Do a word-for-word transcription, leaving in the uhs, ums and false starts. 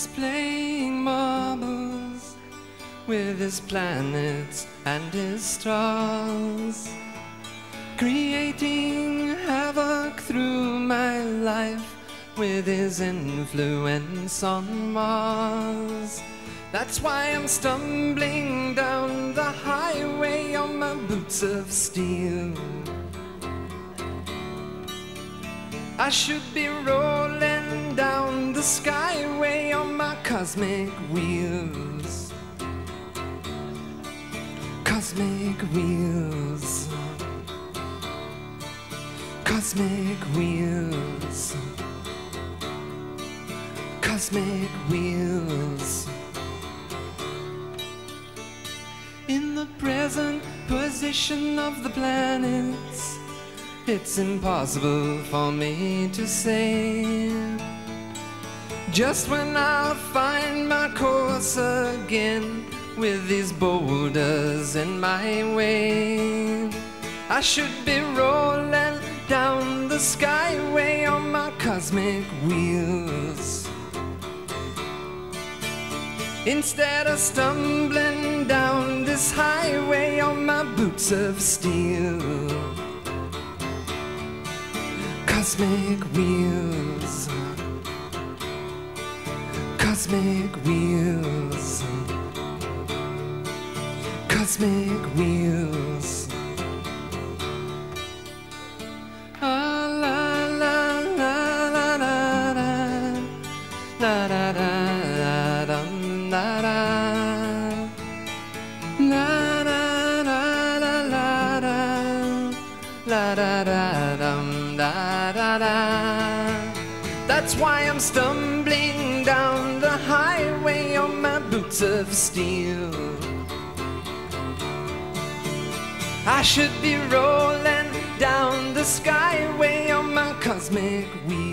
He's playing marbles with his planets and his stars, creating havoc through my life with his influence on Mars. That's why I'm stumbling down the highway on my boots of steel. I should be rolling down the skyway on my cosmic wheels. Cosmic wheels. Cosmic wheels. Cosmic wheels. In the present position of the planets, it's impossible for me to say. Just when I'll find my course again with these boulders in my way, I should be rolling down the skyway on my cosmic wheels, instead of stumbling down this highway on my boots of steel. Cosmic wheels. Cosmic wheels. Cosmic wheels. Ah, la la la la la la la la la dum, la la la la la la la la la la dum, da da da. That's why I'm stumbling down the highway on my boots of steel. I should be rolling down the skyway on my cosmic wheel.